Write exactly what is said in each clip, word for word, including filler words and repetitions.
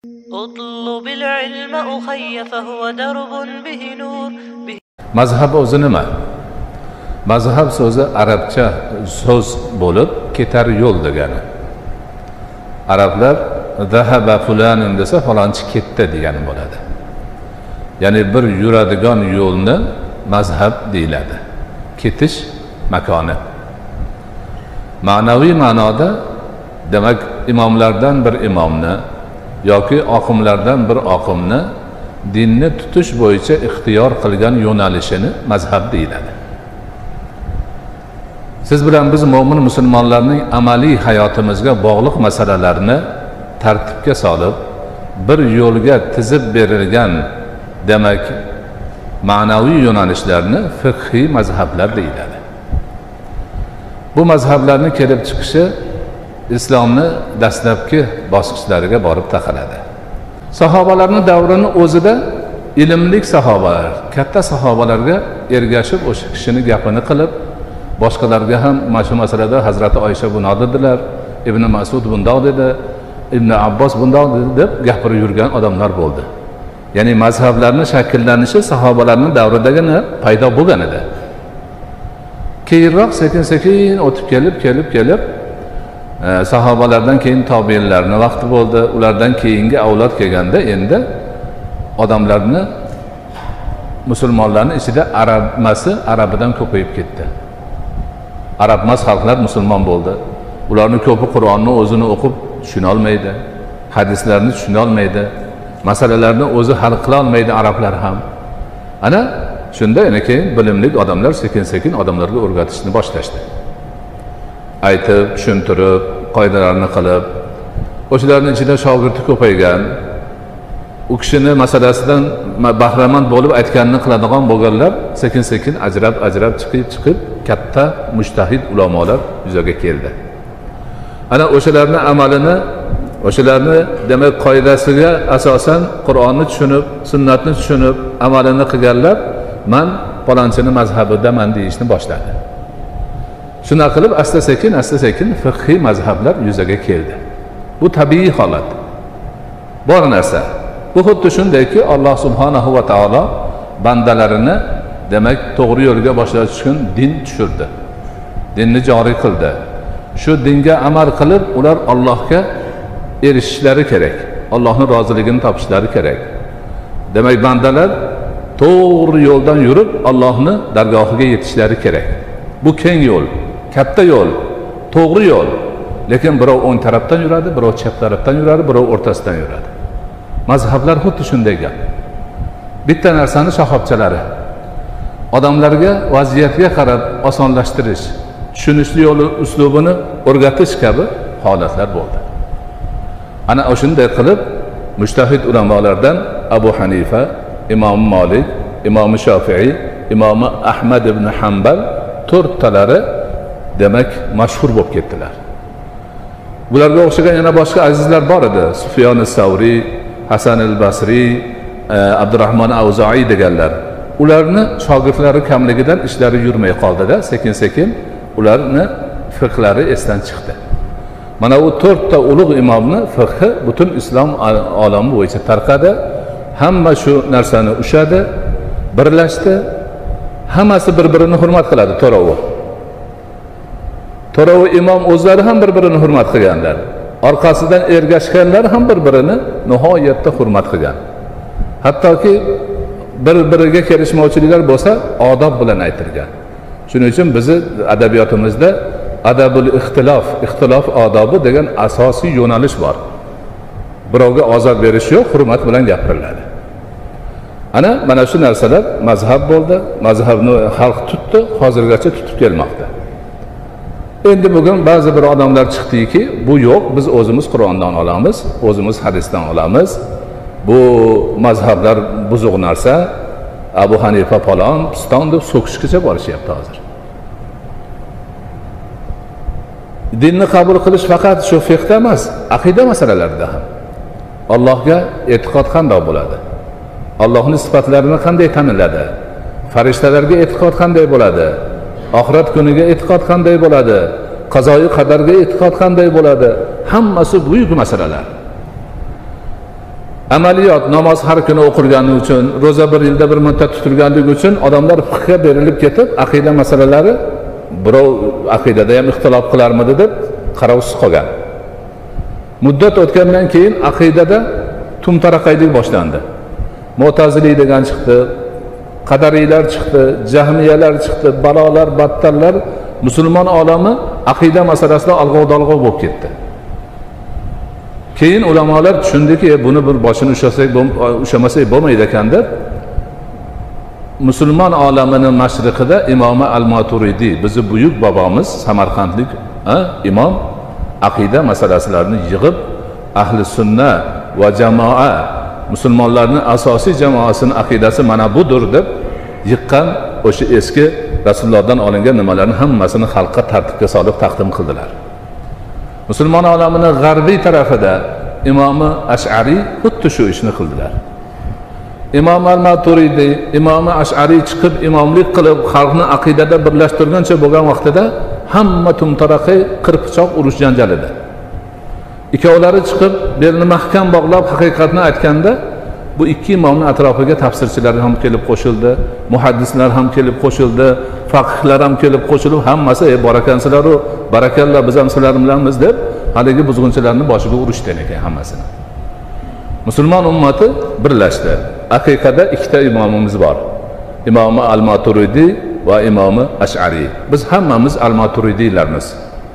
اطلب العلم أخي فهو درب به نور. Mazhab o'zi nima? Mazhab so'zi arabcha so'z bo'lib, ketar yo'l degani. Arablar zahaba fulanun desa falonchi ketdi degani bo'ladi. Ya'ni bir yuradigan yo'lni mazhab deyiladi. Ketish makoni. Ma'naviy ma'noda demak imomlardan bir imomni yoki oqimlardan bir oqimni dinni tutish bo'yicha ixtiyor qilgan yo'nalishini mazhab deyiladi. Siz bilan biz mo'min musulmonlarning amaliy hayotimizga bog'liq masalalarni tartibga solib, bir yo'lga tizib berilgan demak ma'naviy yo'nalishlarni fiqhiy mazhablar deyiladi. Bu mazhablarni kelib chiqishi islomni dastlabki bosqichlariga borib taqaladi. Sahobalarning davrini o'zida ilmlik sahobalar, katta sahobalarga ergashib o'sha kishining gapini qilib, boshqalarga ham mana shu masalada Hazrati Oysha bundoq dedilar, Ibn Mas'ud bundoq dedi, Ibn Abbos bundoq dedi deb gapirib yurgan odamlar bo'ldi. Ya'ni mazhablarning shakllanishi sahobalarning davridagina paydo bo'lgan edi. Keyinroq sekin-sekin o'tib kelib, kelib, kelib sahobalardan keyin tobiinlarning vaqti bo'ldi. Ulardan keyingi avlod kelganda endi odamlarni musulmonlarning ichida arabmasi arabidan ko'payib ketdi. Arabmas xalqlar musulmon bo'ldi. Ularning ko'pi Qur'onni o'zini o'qib tushuna olmaydi, hadislarni tushuna olmaydi, masalalarni o'zi hal qila olmaydi arablar ham. Ana shunda yana keyin bilimli odamlar sekin-sekin odamlarga o'rgatishni boshlashdi. Aytib, tushuntirib, qoidalarni qilib, o'shalarning ichida shogirdi ko'paygan, u kishini masalasidan bahramand bo'lib aytganini qiladigan bo'lganlar sekin-sekin ajrab-ajrab chiqib chiqib katta mujtahid ulamolar yuzaga keldi. Ana o'shalarning amalini, o'shalarni demak qoidasiga asosan Qur'onni tushunib, sunnatni tushunib, amalini qilganlar men falonchini mazhabidaman deyishni boshladi. Shuna qilib asta-sekin, asta-sekin fiqhiy mazhablar yuzaga keldi. Bu tabiiy holat. Bor narsa. Bu xuddi shundayki, Alloh subhanahu va taolo bandalarini demak to'g'ri yo'lga boshlash uchun din tushirdi. Dinni joriy qildi. Shu dinga amal qilib, ular Allohga erishishlari kerak. Allohning roziligini topishlari kerak. Demak, bandalar to'g'ri yo'ldan yurib, Allohning dargohiga yetishlari kerak. Bu keng yo'l, katta yo'l, to'g'ri yo'l. Lekin birov o'ng tarafdan yuradi, birov chap tarafdan yuradi, birov o'rtasidan yuradi. Mazhablar xuddi shunday gap. Bitta narsani shoxobchalari. Odamlarga vaziyatga qarab osonlashtirish, tushunishli yo'li uslubini o'rgatish kabi holatlar bo'ldi. Ana o'shunday qilib mujtahid ulamolardan Abu Hanifa, Imom Malik, Imom Shofi'i, Imom Ahmad ibn Hanbal to'rttalari demak mashhur bo'lib ketdilar. Bularga o'xshagan yana boshqa azizlar bor edi. Sufyon as-Savri, Hasan al-Basri, Abdurrahmon Avzoiy deganlar. Ularni shogirdlari kamligidan ishlari yurmay qoldi-da, sekin-sekin ularni fiqhlari esdan chiqdi. Mana bu to'rtta ulug' imomni fiqhi butun islom olami bo'yicha tarqadi. Hamma shu narsani ushadi, birlashdi. Hammasi bir-birini hurmat qiladi to'rovi. To'rovi imom o'zlari ham bir-birini hurmat qilganlar. Orqasidan ergashganlar ham bir-birini nihoyatda hurmat qilgan. Hattoki bir-biriga kelishmovchiliklar bo'lsa, odob bilan aytilgan. Shuning uchun bizi adabiyotimizda adabul ixtilof, ixtilof odobi degan asosiy yo'nalish bor. Birovga ozor berish yo'q, hurmat bilan gapiriladi. Ana mana shu narsalar mazhab bo'ldi, mazhabni xalq tutdi, hozirgacha tutib kelmoqda. Endi bugun ba'zi bir odamlar chiqdiki, bu yo'q, biz o'zimiz Qur'ondan olamiz, o'zimiz hadisdan olamiz. Bu mazhablar buzuq narsa, Abu Hanifa falon, piston deb so'kishgacha borishyapti hozir. Dinni qabul qilish faqat shu fiqhda emas, aqida masalalarida ham. Allohga e'tiqod qanday bo'ladi? Allohning sifatlarini qanday taniladi? Farishtalarga e'tiqod qanday bo'ladi? Oxirat kuniga e'tiqod qanday bo'ladi? Qazoyi qadarga e'tiqod qanday bo'ladi? Hammasi buyuk masalalar. amaliyot namoz har kuni o'qilgani uchun, ro'za bir yilda bir marta tutilganligi uchun odamlar fiqhga berilib ketib, aqida masalalari birov aqidada ham ixtilof qilarmidi deb qarovsiz qolgan. Muddat o'tgandan keyin aqidada tumtaraqaylik boshlandi. Mu'tazili degan chiqdi, qadariylar chiqdi, jahmiyalar chiqdi, balolar, battallar musulmon olami aqida masalasida alg'ov-dalg'ov bo'lib ketdi. Keyin ulamolar tushundiki, buni bir boshini ushlasak, ushlamasak bo'lmaydi ekan deb musulmon olamining mashriqida Imom al-Maturidiy, bizni buyuk bobomiz Samarqandlik imom aqida masalalarini yig'ib, ahli sunna va jamoa musulmonlarning asosiy jamoasining aqidasi mana budir deb yiqqan o'sha eski Rasulullohdan olingan nimalarni hammasini xalqqa tartibga solib taqdim qildilar. Musulmon olamining g'arbiy tarafida Imomi Ash'ari xuddi shu ishni qildilar. Imom al-Maturidiy, Imom Ash'ari chiqib imomlik qilib xalqni aqidada birlashtirgancha bo'lgan vaqtida hamma tumtaraqay qirpichoq urush janjal edi. Ikkovlari chiqib belni mahkam bog'lab haqiqatni aytganda bu ikki imomning atrofiga tafsirchilar ham kelib qo'shildi, muhaddislar ham kelib qo'shildi, faqihlar ham kelib qo'shilib, hammasi ey barakansizlar, barakalla biz ham sizlar bilanmiz deb haligi buzg'unchilarning boshiga urishdi ekan hammasini. Musulmon ummati birlashdi. Haqiqatda ikkita imomimiz bor. Imom al-Maturidiy va Imom Ash'ari. Biz hammamiz al-Maturidiylarmiz.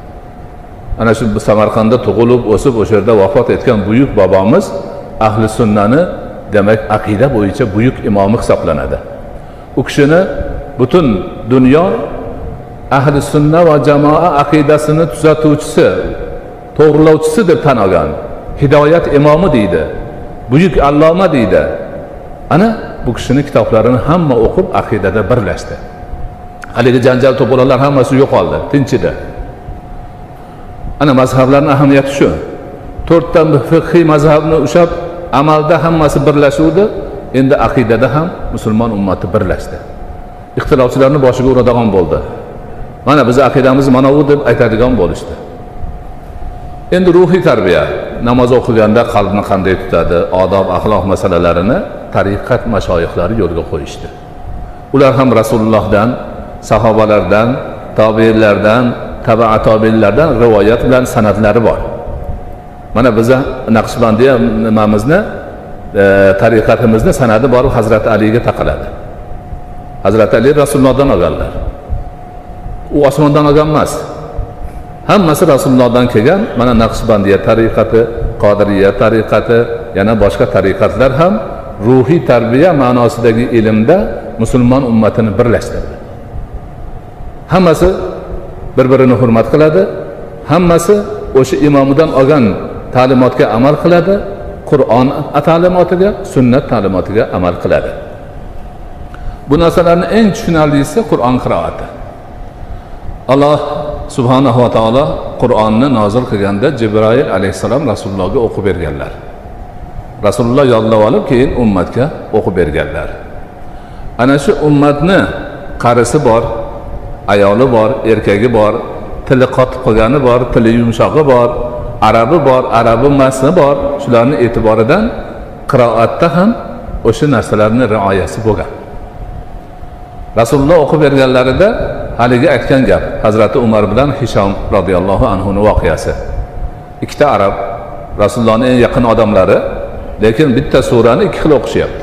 Ana shu Samarqandda tug'ilib, o'sib, o'sha yerda vafot etgan buyuk bobomiz ahli sunnani demak aqida bo'yicha buyuk imomi hisoblanadi. U kishini butun dunyo ahli sunna va jamoa aqidasini tuzatuvchisi, to'g'rilovchisi deb tan olgan. Hidoyat imomi deydi. Buyuk alloma deydi. Ana bu kishining kitoblarini hamma o'qib aqidada birlashdi. Haligi janjal to'polonlar hammasi yo'qoldi, tinchidi. Ana mazhablarning ahamiyati shu. To'rtta fiqhiy mazhabni ushlab amalda hammasi birlashuvdi, endi aqidada ham musulmon ummati birlashdi. Ixtilofchilarning boshiga uradigan bo'ldi. Mana biz aqidamiz mana bu deb aytadigan bo'lishdi. Endi ruhiy tarbiya, namoz o'qiganda qalbni qanday tutadi, odob, axloq masalalarini tariqat mashoyixlari yo'lga qo'yishdi. Ular ham Rasulullohdan, sahobalardan, tobiinlardan, tabi'at tobiinlardan rivoyat bilan sanadlari bor. Mana biza Naqshbandiya nimamizni, e, tariqatimizni sanadi bor, Hazrat Aliga taqaladi. Hazrat Ali Rasulullohdan olganlar. U osmondan olgan emas. Hammasi Rasulullohdan kelgan. Mana Naqshbandiya tariqati, Qodiriya tariqati, yana boshqa tariqatlar ham ruhiy tarbiya ma'nosidagi ilmda musulmon ummatini birlashtirdi. Hammasi bir-birini hurmat qiladi. Hammasi o'sha imomidan olgan ta'limotga amal qiladi. Qur'on ta'limotiga, sunnat ta'limotiga amal qiladi. Bu narsalarning eng tushunarlisi Qur'on qiroati. Alloh subhanahu va taolo Qur'onni nozil qilganda Jibril alayhisalom Rasulullohga o'qib berganlar. Rasululloh yodlab olib keyin ummatga o'qib berganlar. Ana shu ummatni qarisi bor, ayoli bor, erkagi bor, tili qotib qolgani bor, tili yumshog'i bor, arabi bor, arabi emasni bor. Shularning e'tiboridan qiroatda ham o'sha narsalarning rioyasi bo'lgan. Rasululloh o'qib berganlarida haligi aytgan gap Hazrati Umar bilan Hishom radhiyallohu anhu ning voqeasi. Ikkita arab Rasulullohning eng yaqin odamlari, lekin bitta surani ikki xil o'qishyapti.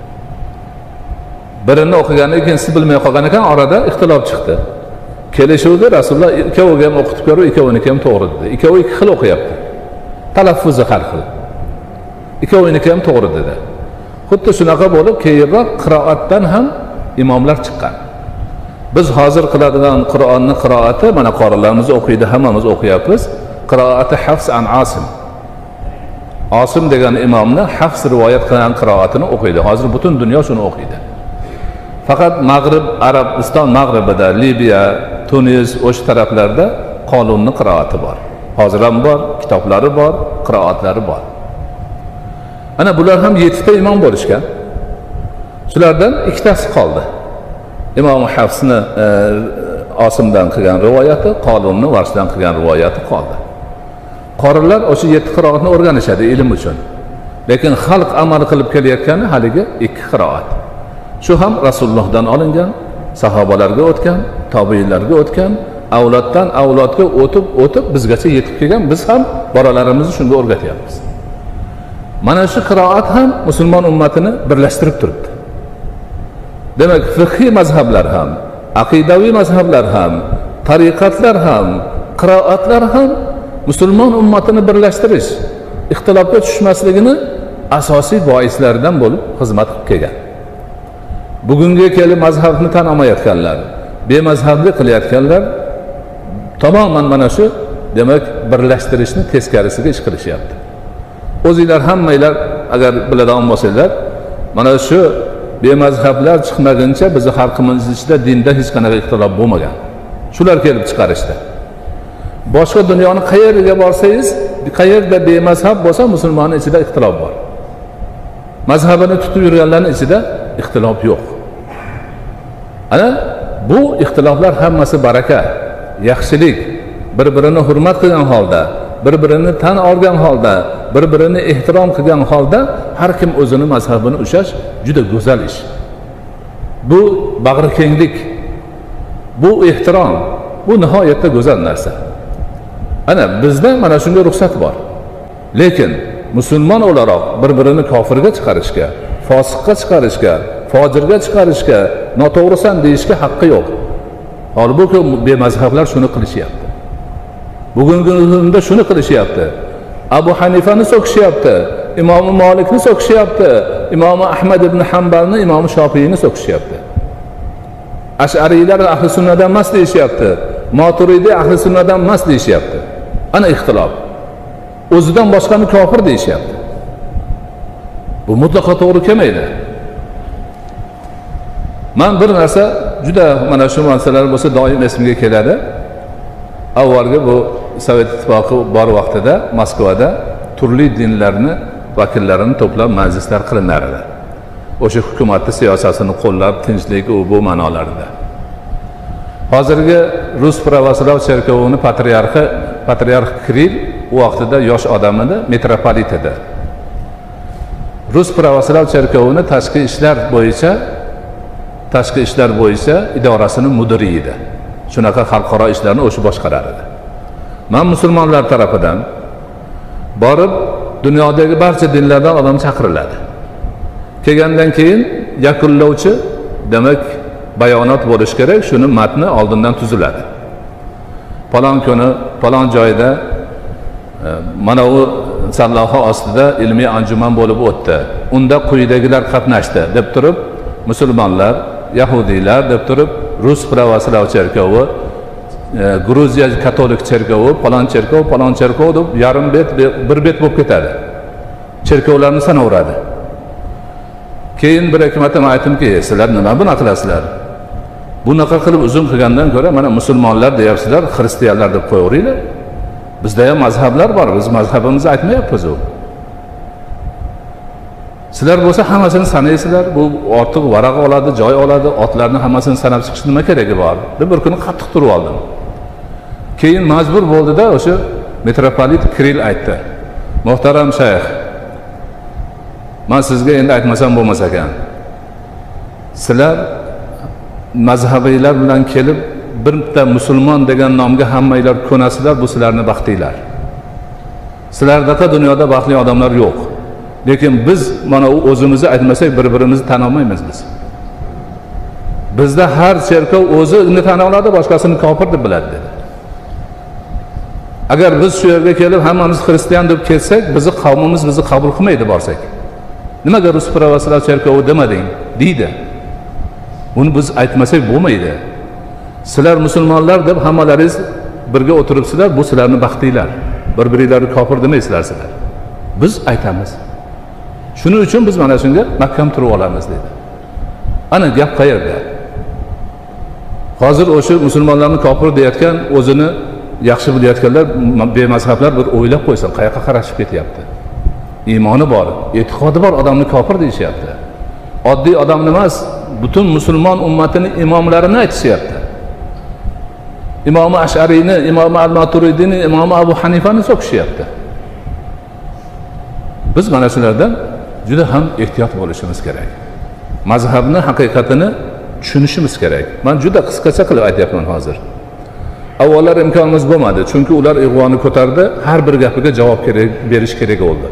Birini o'qigandan keyin siz bilmay qolgan ekan, orada ixtilof chiqdi. Kelishuvda Rasululloh ikkoviga ham o'qitib ko'rib, ikkoviniki ham to'g'ri dedi. Ikkovi ikki xil o'qiyapti. Talaffuzi har xil. Ikkoviniki ham to'g'ri dedi. Xuddi shunaqa bo'lib, keyinroq qiroatdan ham imomlar chiqqan. Biz hozir qiladigan Qur'onni qiroati, mana qorilarimiz o'qiydi, hammamiz o'qiyapmiz. Qiroati Hafs an Asim. Asim degan imomni Hafs rivoyat qilgan qiroatini o'qiydi. Hozir butun dunyo shuni o'qiydi. Faqat Mag'rib, Arabiston mag'ribida, Liviya, Tunis, o'sha taraflarda Qolunning qiroati bor. Hozir ham bor, kitoblari bor, qiroatlari bor. Ana bular ham yettita imom bo'lishgan. Shulardan ikkitasi qoldi. Imom Hafsni e, Osimdan qilgan rivoyati, Qolunni Varshdan qilgan rivoyati qoldi. Qorilar o'sha yetti qiroatni o'rganishadi ilm uchun. lekin xalq amal qilib kelayotgani haligi ikki qiroat. Shu ham Rasulullohdan olingan, sahobalarga o'tgan, tobiinlarga o'tgan, avloddan avlodga o'tib o'tib bizgacha yetib kelgan. Biz ham bolalarimizni shunga o'rgatyapmiz. Mana shu qiroat ham musulmon ummatini birlashtirib turibdi. Demak, fiqhiy mazhablar ham, aqidaviy mazhablar ham, tariqatlar ham, qiroatlar ham musulmon ummatini birlashtirish, ixtilofga tushmasligini asosiy boislaridan bo'lib xizmat qilib kelgan. Bugunga kelib mazhabni tan olmayotganlar, bemazhablik qilayotganlar tamoman mana shu demak birlashtirishni teskarisiga ish qilishyapti. O'zinglar hammanglar agar biladigan bo'lsanglar, mana shu bemazhablar chiqmaguncha bizni xalqimiz ichida dinda hech qanaqa ixtilof bo'lmagan. Shular kelib chiqarishdi. Boshqa dunyoni qayerga borsangiz, qayerda bemazhab bo'lsa musulmonning ichida ixtilof bor. Mazhabini tutib yurganlarning ichida ixtilof yo'q. Ana bu ixtiloflar hammasi baraka, yaxshilik, bir-birini hurmat qilgan holda, bir-birini tan olgan holda, bir-birini ehtirom qilgan holda har kim o'zini mazhabini ushlash juda go'zal ish. Bu bag'rikenglik, bu ehtirom, bu nihoyatda go'zal narsa. Ana bizda mana shunga ruxsat bor. Lekin musulmon o'laroq bir-birini kofirga chiqarishga, fosiqqa chiqarishga, fojirga chiqarishga, noto'g'risan deyishga haqqi yo'q. Holbuki bemazhablar shuni qilishyapti. Bugungi kunda shuni qilishyapti. Abu Hanifani so'kishyapti, Imom Malikni so'kishyapti, Imom Ahmad ibn Hanbalni, Imom Shofiyni so'kishyapti. Ash'ariylar ahli sunnadan emas deyishyapti, Maturidi ahli sunnadan emas deyishyapti. Ana ixtilof. O'zidan boshqani kofir deyishyapti. Bu mutlaqo to'g'ri kelmaydi. Men bir narsa juda mana shu masalalar bo'lsa doim esimga keladi. Avvalgi bu Sovet ittifoqi bor vaqtida Moskvada turli dinlarni vakillarini to'plab majlislar qilinar edi. O'sha hukumatning siyosatini qo'llab, tinchlik u bu ma'nolarida. Hozirgi Rus pravoslav cherkovining patriarxi patriarx Kirill u vaqtida yosh odam edi, metropolit edi. Rus pravoslav cherkovining tashqi ishlar bo'yicha tashqi ishlar bo'yicha idorasining mudiri edi. Shunaqa xalqaro ishlarni o'sha boshqarar edi. Men musulmonlar tarafidan borib dunyodagi barcha dinlardan odam chaqiriladi. Kelgandan keyin yakunlovchi demak bayonot bo'lish kerak, shuni matni oldindan tuziladi. Falon kuni, falon joyda mana u salloha ostida ilmiy anjuman bo'lib o'tdi. Unda quyidagilar qatnashdi deb turib, musulmonlar, yahudiylar deb turib, Rus pravoslav cherkovi, Gruziya katolik cherkovi, falon cherkov, falon cherkov deb yarim bet, bir bet bo'lib ketadi. Cherkovlarni sanaveradi. Keyin bir hikmatim aytdimki, sizlar nima buni qilasizlar? Bunaqa qilib uzun qilgandan ko'ra mana musulmonlar deyapsizlar, xristianlar deb qo'yaveringlar. Bizda ham mazhablar bor, biz mazhabimizni aytmayapmiz u. Sizlar bo'lsa hammasini sanaysizlar, bu ortiq varaq oladi, joy oladi, otlarni hammasini sanab chiqish nima keragi bor? deb bir kuni qattiq turib oldim. Keyin majbur bo'ldi-da, o'sha metropolit Kirill aytdi. Muhtaram shayx, men sizga endi aytmasam bo'lmas ekan. Sizlar mazhabiylar bilan kelib bitta musulmon degan nomga hammanglar ko'nasizlar, bu sizlarning baxtinglar. Sizlardaqa dunyoda baxtli odamlar yo'q. Lekin biz mana u o'zimizni aytmasak bir-birimizni tan olmaymiz biz. Bizda har cherkov o'zini tan oladi, boshqasini kofir deb biladi dedi. Agar biz shu yerga kelib hammamiz xristian deb kelsak, bizni qavmimiz bizni qabul qilmaydi borsak. Nimaga Rus pravoslav cherkovi demading? deydi. Buni biz aytmasak bo'lmaydi. Sizlar musulmonlar deb hammalaringiz birga o'tiribsizlar, bu sizlarning baxtinglar. Bir-biringlarni kofir demaysizlar sizlar. Biz aytamiz. Shuning uchun biz mana shunga mahkam turib olamiz dedi. Ana gap qayerda? Hozir o'sha musulmonlarni kofir deyotgan, o'zini yaxshi bilayotganlar, bemazhablar bir o'ylab qo'ysin, qayoqqa qarashib ketyapti. Iymoni bor, e'tiqodi bor odamni kofir deyishyapti. Oddiy odam emas, butun musulmon ummatining imomlarini aytishyapti. Imom Ash'ariyni, Imom Al-Maturidini, Imom Abu Hanifani so'kishyapti. biz mana shulardan juda ham ehtiyot bo'lishimiz kerak. Mazhabni haqiqatini tushunishimiz kerak. Men juda qisqacha qilib aytyapman hozir. Avvallar imkonimiz bo'lmadi, chunki ular ig'voni ko'tardi, har bir gapiga javob kerak berish kerak bo'ldi.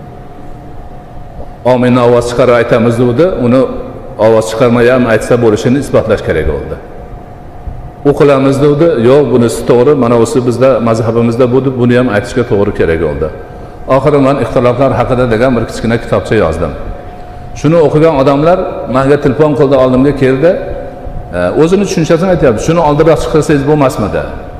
Omin ovoz chiqarib aytamiz dedi, uni ovoz chiqarmay ham aytsa bo'lishini isbotlash kerak bo'ldi. O'qilamiz dedi, yo'q bunisi to'g'ri, mana o'si bizda mazhabimizda bo'ldi, buni ham aytishga to'g'ri kerak bo'ldi. Oxiri men ixtiloflar haqida degan bir kichkina kitobcha yozdim. Shuni o'qigan odamlar menga telefon qildi, oldimga keldi. O'zini tushunchasini aytyapti. Shuni oldinroq chiqarsangiz bo'lmasmidi?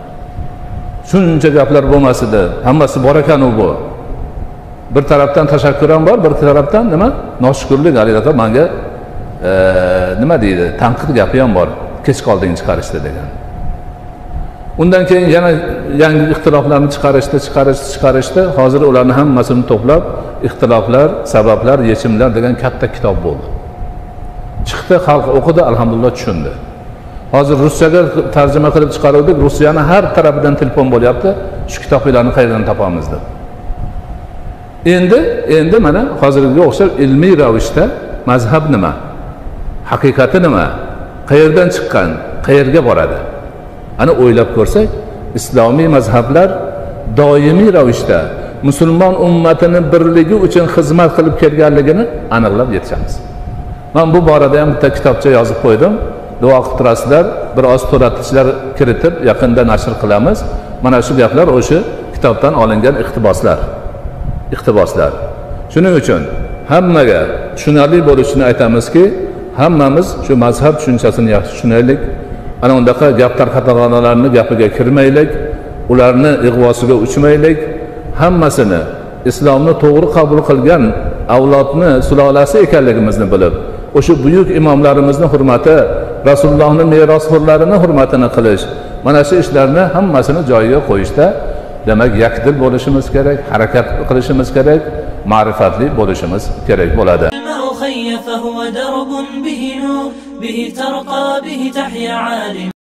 Shuncha gaplar bo'lmasdi. Hammasi bor ekan u bu. Bir tarafdan tashakkur ham bor, bir tarafdan nima? Noshukrlik albatta menga nima deydi? Tanqid gapi ham bor. Kech qolding chiqarishdi degan. Undan keyin yana yangi ixtiloflarni chiqarishdi, chiqarishdi, chiqarishdi. Hozir ularni hammasini to'plab, ixtiloflar, sabablar, yechimlar degan katta kitob bo'ldi. Chiqdi, xalq o'qidi, alhamdulillah tushundi. Hozir ruschaga tarjima qilib chiqaruvdik, Rossiyani har tarafidan telefon bo'lyapti. Shu kitoblarni qayerdan topamiz deb. Endi, endi mana hozirgi o'xshab ilmiy ravishda mazhab nima? Haqiqati nima? Qayerdan chiqqan? Qayerga boradi? Ana o'ylab ko'rsak, islomiy mazhablar doimiy ravishda musulmon ummatining birligi uchun xizmat qilib kelganligini aniqlab yetishamiz. Men bu borada ham bitta kitobcha yozib qo'ydim. Duo qilib turasizlar, biroz to'ratishlar kiritib yaqinda nashr qilamiz. Mana shu gaplar o'sha kitobdan olingan iqtiboslar. Iqtiboslar. Shuning uchun hammaga tushunarli bo'lishini aytamizki, hammamiz shu mazhab tushunchasini yaxshi tushunaylik. Ana undaqa gap tarqatganlarning gapiga kirmaylik, ularni ig'vosiga uchmaylik. Hammasini islomni to'g'ri qabul qilgan avlodni sulolasi ekanligimizni bilib, o'sha buyuk imomlarimizni hurmati, Rasulullohning merosxo'rlarining hurmatini qilish, mana shu ishlarni hammasini joyiga qo'yishda demak yakdil bo'lishimiz kerak, harakat qilishimiz kerak, ma'rifatli bo'lishimiz kerak bo'ladi. فهو درب به نور به ترقى به تحيا عالم